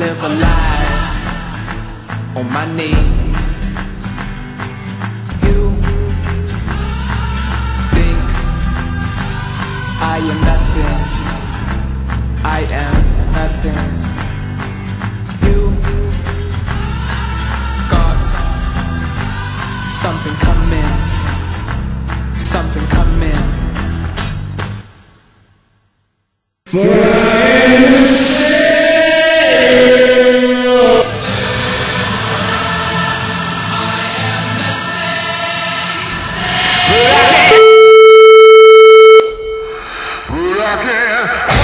live a life on my knees. You think I am nothing, I am nothing. You got something coming, something coming. But I can't